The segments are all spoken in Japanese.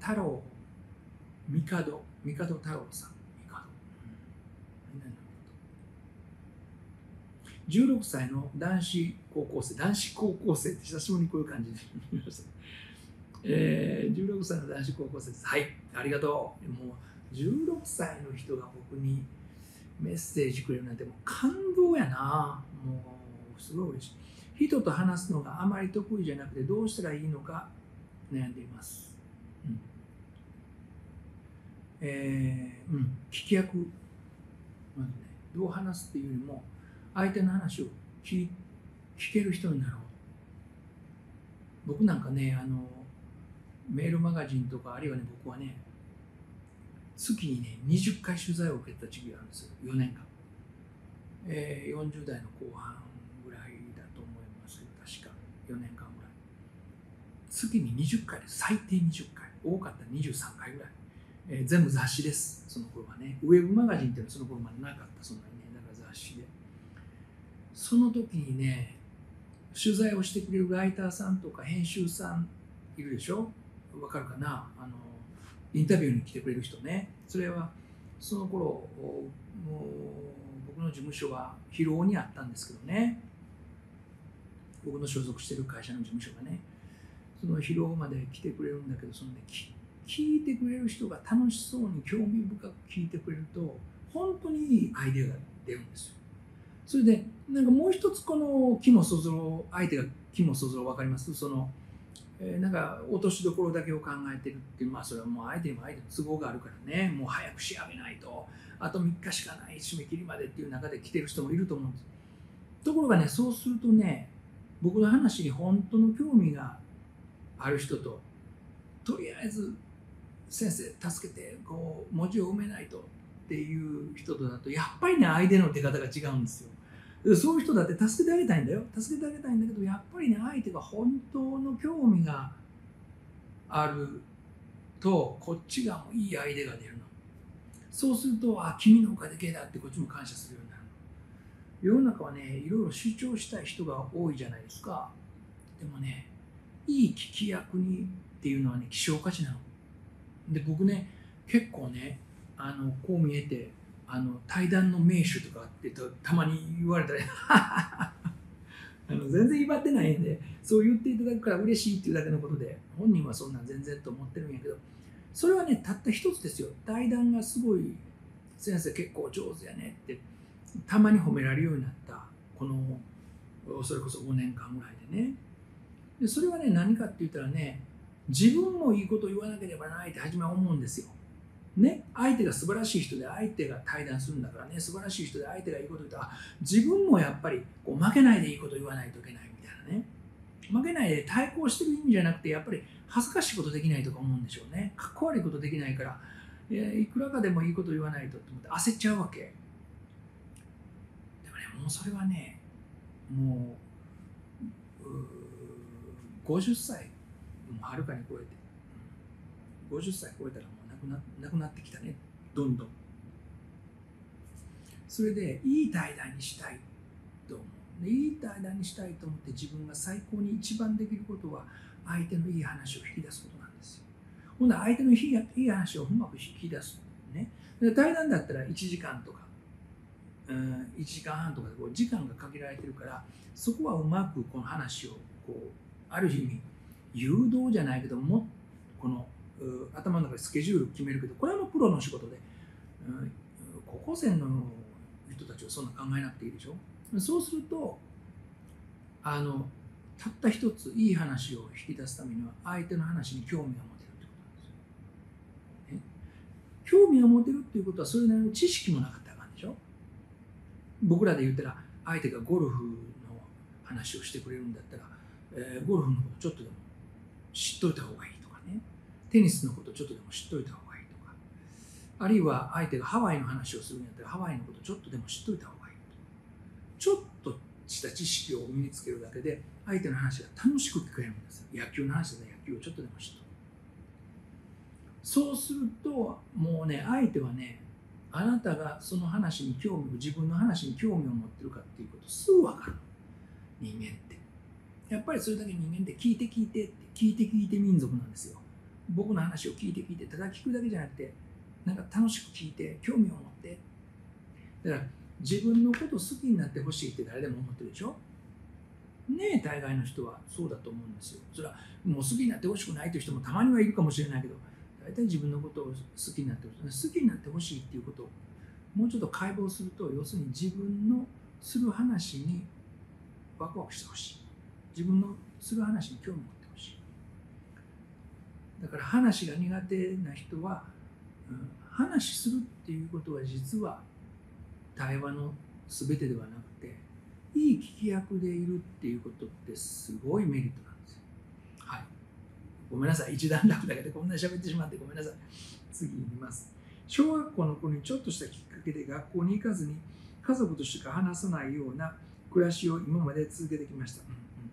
太郎帝太郎さん、16歳の男子高校生って久しぶりにこういう感じで見ました。16歳の男子高校生です。はい、ありがとう。もう16歳の人が僕にメッセージくれるなんてもう感動やな。もうすごい嬉しい。人と話すのがあまり得意じゃなくてどうしたらいいのか悩んでいます。聞き役、まずね、どう話すっていうよりも相手の話を聞ける人になろう。僕なんかね、メールマガジンとか、あるいはね、僕はね、月にね、20回取材を受けた時期があるんですよ、4年間。40代の後半ぐらいだと思いますけど、確か4年間ぐらい。月に20回です、最低20回。多かったら23回ぐらい。全部雑誌です、その頃はね。ウェブマガジンっていうのはその頃までなかった、そんなにね、だから雑誌で。その時にね、取材をしてくれるライターさんとか編集さんいるでしょ。わかるかな、インタビューに来てくれる人ね。それはその頃もう僕の事務所は広尾にあったんですけどね、僕の所属してる会社の事務所がね、その広尾まで来てくれるんだけど、そのね、聞いてくれる人が楽しそうに興味深く聞いてくれると本当にいいアイデアが出るんですよ。それでなんかもう一つ、この気もそぞろ、相手が気もそぞろ、分かります？そのなんか落としどころだけを考えてるっていう、まあそれはもう相手にも相手の都合があるからね、もう早く仕上げないとあと3日しかない締め切りまでっていう中で来てる人もいると思うんです。ところがね、そうするとね、僕の話に本当の興味がある人と、とりあえず先生助けてこう文字を埋めないとっていう人とだと、やっぱりね、相手の出方が違うんですよ。そういう人だって助けてあげたいんだよ、助けてあげたいんだけど、やっぱりね、相手が本当の興味があるとこっちがもういいアイデアが出るの。そうすると、あ、君のおかげだってこっちも感謝するようになるの。世の中はね、いろいろ主張したい人が多いじゃないですか。でもね、いい聞き役にっていうのはね、希少価値なの。で、僕ね、結構ね、こう見えて対談の名手とかってたまに言われたら全然威張ってないんで、そう言っていただくから嬉しいっていうだけのことで、本人はそんなん全然と思ってるんやけど、それはね、たった一つですよ。対談がすごい先生結構上手やねってたまに褒められるようになった、このそれこそ5年間ぐらいでね。でそれはね、何かって言ったらね、自分もいいこと言わなければないって初めは思うんですよ。ね、相手が素晴らしい人で相手が対談するんだからね、素晴らしい人で相手がいいこと言ったら、自分もやっぱりこう負けないでいいこと言わないといけないみたいなね。負けないで対抗してる意味じゃなくて、やっぱり恥ずかしいことできないとか思うんでしょうね。かっこ悪いことできないから、いくらかでもいいこと言わないとって思って焦っちゃうわけ。でもね、もうそれはね、もう50歳もはるかに超えて、50歳超えたらもうなくなってきたね、どんどん。それでいい対談にしたいと思う。でいい対談にしたいと思って自分が最高に一番できることは相手のいい話を引き出すことなんですよ。ほんなら相手のいい話をうまく引き出す、ね。で対談だったら1時間とか、1時間半とかでこう時間が限られてるから、そこはうまくこの話をこうある意味誘導じゃないけども、この頭の中でスケジュール決めるけど、これはもうプロの仕事で、高校生の人たちはそんな考えなくていいでしょ。そうするとたった一ついい話を引き出すためには相手の話に興味が持てるってことなんですよ、ね。興味が持てるっていうことはそれなりの知識もなかったらあかんでしょ。僕らで言ったら相手がゴルフの話をしてくれるんだったら、ゴルフのことちょっとでも知っといた方がいいとかね、テニスのことちょっとでも知っといた方がいいとか、あるいは相手がハワイの話をするんだったらハワイのことちょっとでも知っといた方がいいとか、ちょっとした知識を身につけるだけで相手の話が楽しく聞こえるんですよ。野球の話だったら野球をちょっとでも知っとる。そうするともうね、相手はね、あなたがその話に興味を、自分の話に興味を持ってるかっていうことすぐ分かる。人間ってやっぱりそれだけ人間って聞いて民族なんですよ。 僕の話を聞いてただ聞くだけじゃなくて、なんか楽しく聞いて興味を持って、だから自分のこと好きになってほしいって誰でも思ってるでしょ。ねえ、大概の人はそうだと思うんですよ。それはもう好きになってほしくないという人もたまにはいるかもしれないけど、大体自分のことを好きになってほしい、好きになってほしいっていうことをもうちょっと解剖すると、要するに自分のする話にワクワクしてほしい、自分のする話に興味を持ってほしい。だから話が苦手な人は、話するっていうことは実は対話の全てではなくて、いい聞き役でいるっていうことってすごいメリットなんですよ。はい。ごめんなさい。一段落だけでこんなに喋ってしまってごめんなさい。次に行きます。小学校の頃にちょっとしたきっかけで学校に行かずに家族としか話さないような暮らしを今まで続けてきました。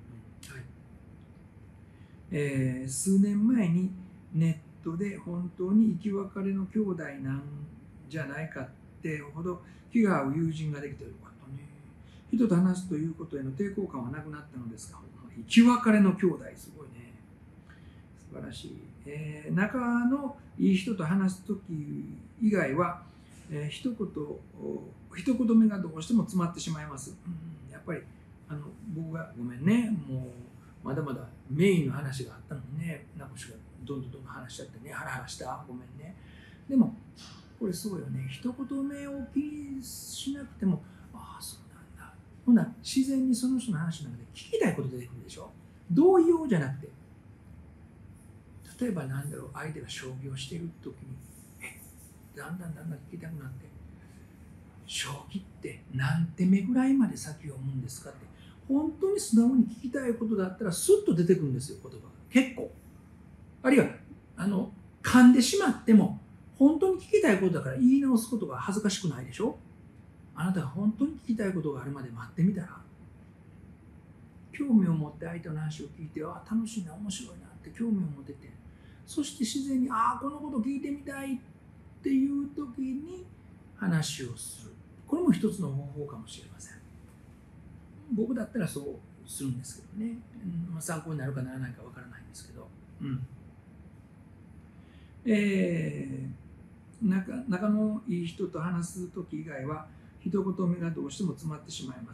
数年前にネットで本当に生き別れの兄弟なんじゃないかってほど気が合う友人ができてよかったね。人と話すということへの抵抗感はなくなったのですが、生き別れの兄弟すごいね。素晴らしい。仲のいい人と話すとき以外は、一言目がどうしても詰まってしまいます。やっぱり僕がごめんね、もうまだまだメインの話があったのにね、名越がどんどん話しちゃってね、ハラハラした、ごめんね。でもこれそうよね、一言目を気にしなくても、ああそうなんだ、ほな自然にその人の話の中で聞きたいこと出てくるでしょ。同意をじゃなくて、例えば何だろう、相手が将棋をしている時にだんだん聞きたくなって、将棋って何手目ぐらいまで先を読むんですかって、本当に素直に聞きたいことだったらスッと出てくるんですよ、言葉が結構。あるいは噛んでしまっても本当に聞きたいことだから言い直すことが恥ずかしくないでしょ。あなたが本当に聞きたいことがあるまで待ってみたら、興味を持って相手の話を聞いて、ああ楽しいな、面白いなって興味を持てて、そして自然にああこのこと聞いてみたいっていう時に話をする。これも一つの方法かもしれません。僕だったらそうするんですけどね、参考になるかならないかわからないんですけど、仲のいい人と話す時以外は一言目がどうしても詰まってしまいます。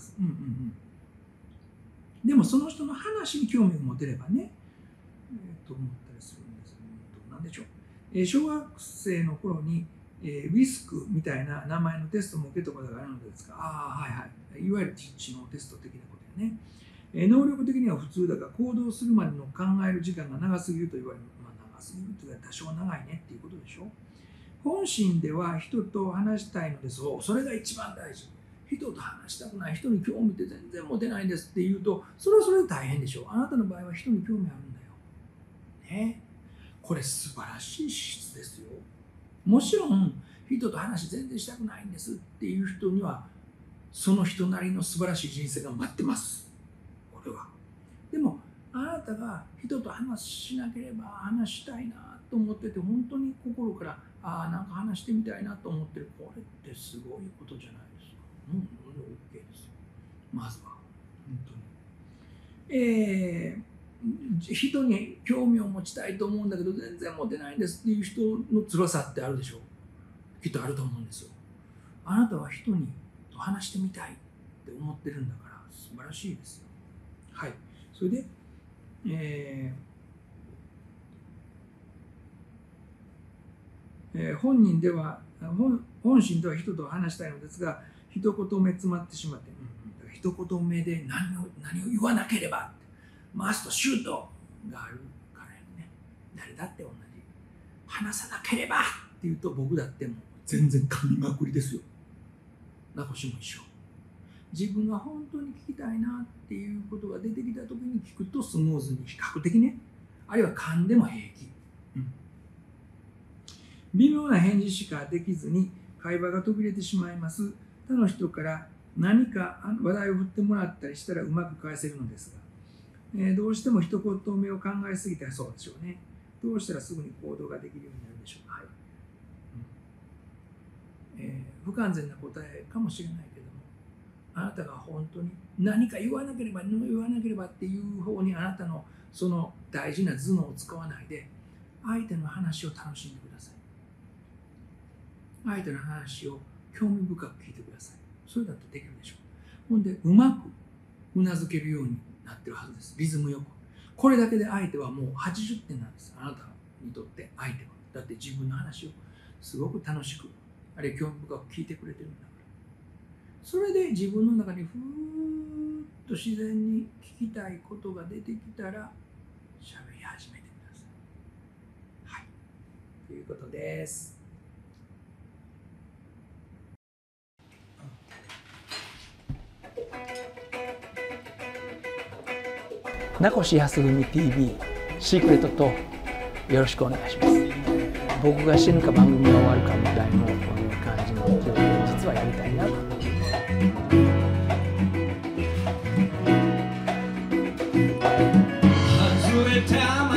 でもその人の話に興味を持てればね、と思ったりするんですけど、なんでしょう。小学生の頃に、ウィスクみたいな名前のテストも受けたことがあるのですが、いわゆる知能テスト的なことやね。能力的には普通だが、行動するまでの考える時間が長すぎると言われる。長すぎるというか多少長いねっていうことでしょ。本心では人と話したいのです。それが一番大事。人と話したくない、人に興味って全然持てないんですって言うと、それはそれで大変でしょう。あなたの場合は人に興味あるんだよ。ね。これ素晴らしい資質ですよ。もちろん人と話全然したくないんですっていう人にはその人なりの素晴らしい人生が待ってます。これは。でもあなたが人と話しなければ話したいなと思ってて、本当に心からなんか話してみたいなと思ってる、これってすごいことじゃないですか。OK ですよ。まずは本当に。人に興味を持ちたいと思うんだけど全然持てないんですっていう人の辛さってあるでしょう。きっとあると思うんですよ。あなたは人にと話してみたいって思ってるんだから素晴らしいですよ。はい。それで、本心では人と話したいのですが、一言目詰まってしまって、一言目で何を言わなければ、マストシュートがあるからね。誰だって同じ。話さなければっていうと、僕だってもう全然噛みまくりですよ。名越も一緒。自分が本当に聞きたいなっていうことが出てきた時に聞くとスムーズに、比較的ね、あるいは噛んでも平気。微妙な返事しかできずに会話が途切れてしまいます。他の人から何か話題を振ってもらったりしたらうまく返せるのですが、どうしても一言目を考えすぎたらそうでしょうね。どうしたらすぐに行動ができるようになるでしょうか。不完全な答えかもしれないけども、あなたが本当に何か言わなければっていう方にあなたのその大事な頭脳を使わないで、 相手の話を楽しんでください。相手の話を興味深く聞いてください。それだってできるでしょう。ほんでうまくうなずけるようになってるはずです。リズムよく。これだけで相手はもう80点なんです。あなたにとって相手は。だって自分の話をすごく楽しく、あるいは興味深く聞いてくれてるんだから。それで自分の中にふーっと自然に聞きたいことが出てきたら喋り始めてください。はい。ということです。名越康文 TV シークレットとよろしくお願いします。僕が死ぬか番組が終わるかみたいな感じの記憶を実はやりたいなと。外れた